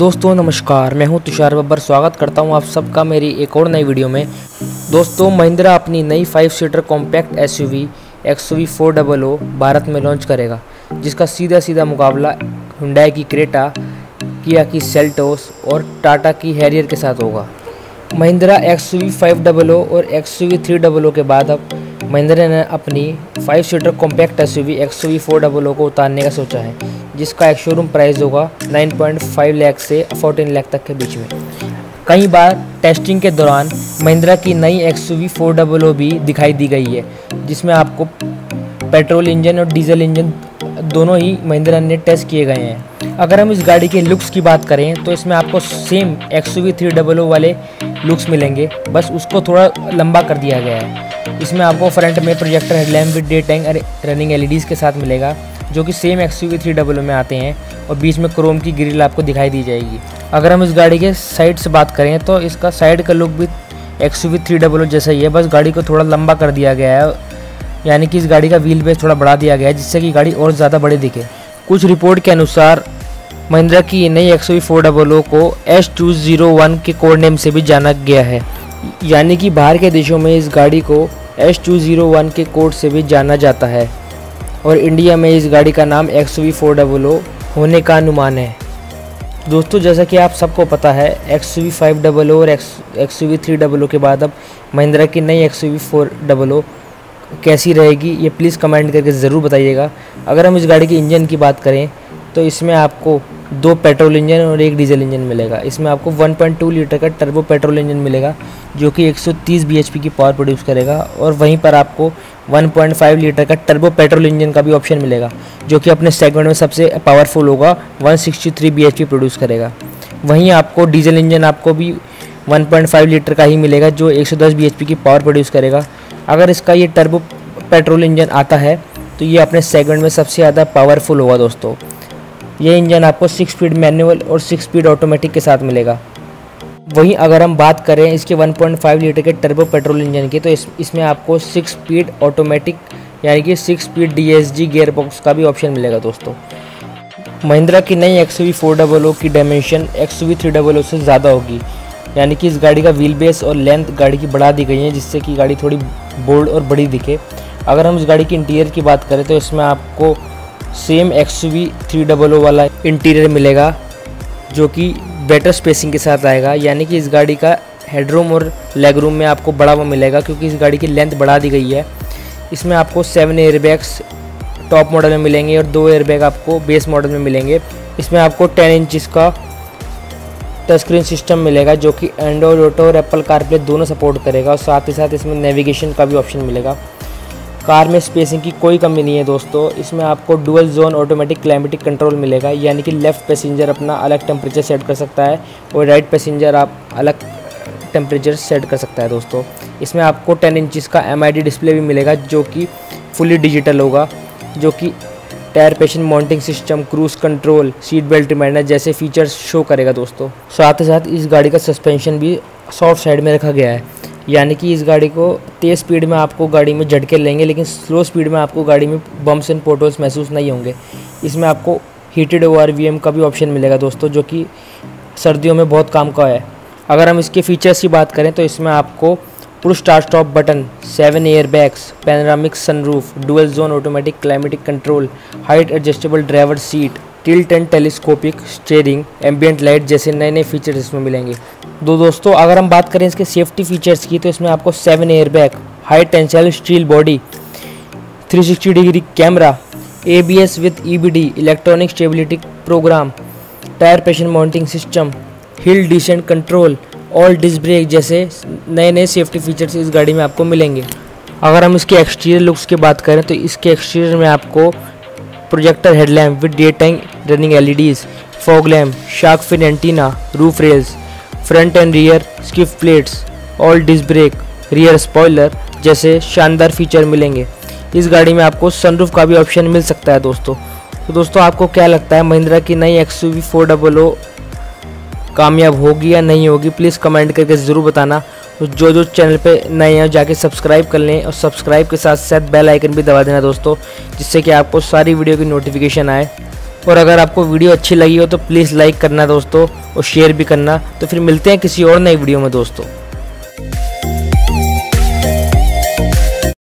दोस्तों नमस्कार, मैं हूं तुषार बब्बर। स्वागत करता हूं आप सबका मेरी एक और नई वीडियो में। दोस्तों महिंद्रा अपनी नई 5 seater compact SUV XUV400 Bharat में लॉन्च करेगा, जिसका सीधा मुकाबला हुंडई की क्रेटा, किया की सेल्टोस और टाटा की हैरियर के साथ होगा। महिंद्रा XUV500 और XUV300 के बाद अब महिंद्रा ने अपनी 5 सीटर कॉम्पैक्ट एसयूवी XUV400 को उतारने का सोचा है, जिसका एक शोरूम प्राइस होगा 9.5 लाख से 14 लाख तक के बीच में। कई बार टेस्टिंग के दौरान महिंद्रा की नई XUV400 भी दिखाई दी गई है, जिसमें आपको पेट्रोल इंजन और डीजल इंजन दोनों ही महिंद्रा ने टेस्ट किए गए हैं। अगर हम इस गाड़ी के लुक्स की बात करें तो इसमें आपको सेम XUV300 वाले लुक्स मिलेंगे, बस उसको थोड़ा लंबा कर दिया गया है। इसमें आपको फ्रंट में projector headlamp with day time running LEDs के साथ मिलेगा, जो कि सेम XUV300 में आते हैं, और बीच में क्रोम की ग्रिल आपको दिखाई दी जाएगी। अगर हम इस गाड़ी के साइड से बात करें तो इसका साइड का लुक भी XUV300 जैसा ही है, बस गाड़ी को थोड़ा लंबा कर दिया गया है, यानी कि इस गाड़ी का व्हील बेस थोड़ा बढ़ा दिया गया है, जिससे कि गाड़ी और ज़्यादा बड़ी दिखे। कुछ रिपोर्ट के अनुसार महिंद्रा की नई XUV400 को S201 के कोड नेम से भी जाना गया है, यानी कि बाहर के देशों में इस गाड़ी को S201 के कोड से भी जाना जाता है, और इंडिया में इस गाड़ी का नाम XUV400 होने का अनुमान है। दोस्तों जैसा कि आप सबको पता है, XUV500 और XUV300 के बाद अब महिंद्रा की नई XUV400 कैसी रहेगी, ये प्लीज़ कमेंट करके ज़रूर बताइएगा। अगर हम इस गाड़ी की इंजन की बात करें तो इसमें आपको 2 पेट्रोल इंजन और 1 डीजल इंजन मिलेगा। इसमें आपको 1.2 लीटर का टर्बो पेट्रोल इंजन मिलेगा, जो कि 130 bhp की पावर प्रोड्यूस करेगा, और वहीं पर आपको 1.5 लीटर का टर्बो पेट्रोल इंजन का भी ऑप्शन मिलेगा, जो कि अपने सेगमेंट में सबसे पावरफुल होगा, 163 bhp प्रोड्यूस करेगा। वहीं आपको डीजल इंजन आपको भी 1.5 लीटर का ही मिलेगा, जो 110 bhp की पावर प्रोड्यूस करेगा। अगर इसका ये टर्बो पेट्रोल इंजन आता है तो ये अपने सेगमेंट में सबसे ज़्यादा पावरफुल होगा। दोस्तों ये इंजन आपको 6 स्पीड मैनुअल और 6 स्पीड ऑटोमेटिक के साथ मिलेगा। वहीं अगर हम बात करें इसके 1.5 लीटर के टर्बो पेट्रोल इंजन की, तो इसमें आपको 6 स्पीड ऑटोमेटिक यानी कि 6 स्पीड DSG गियर बॉक्स का भी ऑप्शन मिलेगा। दोस्तों महिंद्रा की नई XUV400 की डायमेंशन XUV300 से ज़्यादा होगी, यानी कि इस गाड़ी का व्हील बेस और लेंथ गाड़ी की बढ़ा दी गई है, जिससे कि गाड़ी थोड़ी बोल्ड और बड़ी दिखे। अगर हम इस गाड़ी की इंटीरियर की बात करें तो इसमें आपको सेम XUV300 वाला इंटीरियर मिलेगा, जो कि बेटर स्पेसिंग के साथ आएगा, यानी कि इस गाड़ी का हेडरूम और लेग रूम में आपको बड़ा हुआ मिलेगा, क्योंकि इस गाड़ी की लेंथ बढ़ा दी गई है। इसमें आपको 7 एयरबैग्स टॉप मॉडल में मिलेंगे और 2 एयरबैग आपको बेस मॉडल में मिलेंगे। इसमें आपको 10 इंच का टच स्क्रीन सिस्टम मिलेगा, जो कि एंड्रॉयड ऑटो और एप्पल कारप्ले दोनों सपोर्ट करेगा, और साथ ही साथ इसमें नेविगेशन का भी ऑप्शन मिलेगा। कार में स्पेसिंग की कोई कमी नहीं है। दोस्तों इसमें आपको dual zone automatic climatic control मिलेगा, यानी कि लेफ़्ट पैसेंजर अपना अलग टेम्परेचर सेट कर सकता है और राइट पैसेंजर आप अलग टेम्परेचर सेट कर सकता है। दोस्तों इसमें आपको 10 इंच का MID डिस्प्ले भी मिलेगा, जो कि फुली डिजिटल होगा, जो कि tyre pressure monitoring system, cruise control, seat belt reminder जैसे फीचर्स शो करेगा। दोस्तों साथ ही साथ इस गाड़ी का सस्पेंशन भी सॉफ्ट साइड में रखा गया है, यानी कि इस गाड़ी को तेज़ स्पीड में आपको गाड़ी में झटके लेंगे, लेकिन स्लो स्पीड में आपको गाड़ी में बम्प्स एंड पोटोल्स महसूस नहीं होंगे। इसमें आपको हीटेड ORVM का भी ऑप्शन मिलेगा दोस्तों, जो कि सर्दियों में बहुत काम का है। अगर हम इसके फीचर्स की बात करें तो इसमें आपको push start stop button, 7 airbags, panoramic sunroof, dual zone automatic climatic control, height adjustable driver seat, tilt and telescopic steering, ambient light जैसे नए फीचर्स इसमें मिलेंगे। दोस्तों अगर हम बात करें इसके सेफ्टी फीचर्स की, तो इसमें आपको 7 airbag, high tensile steel body, 360 degree camera, ABS with EBD electronic stability program, tyre pressure monitoring system, hill descent control, all disc brake जैसे नए सेफ्टी फीचर्स इस गाड़ी में आपको मिलेंगे। अगर हम इसके एक्सटीरियर लुक्स की बात करें तो इसके एक्सटीरियर में आपको projector headlamp with day time running LEDs, fog lamp, shark fin antenna, roof rails, front and rear skid plates, all disc brake, rear spoiler जैसे शानदार फीचर मिलेंगे। इस गाड़ी में आपको सनरूफ का भी ऑप्शन मिल सकता है। दोस्तों आपको क्या लगता है, महिंद्रा की नई XUV400 कामयाब होगी या नहीं होगी, प्लीज़ कमेंट करके ज़रूर बताना। तो जो चैनल पे नए हैं जाके सब्सक्राइब कर लें, और सब्सक्राइब के साथ साथ बेल आइकन भी दबा देना दोस्तों, जिससे कि आपको सारी वीडियो की नोटिफिकेशन आए। और अगर आपको वीडियो अच्छी लगी हो तो प्लीज़ लाइक करना दोस्तों और शेयर भी करना। तो फिर मिलते हैं किसी और नई वीडियो में दोस्तों।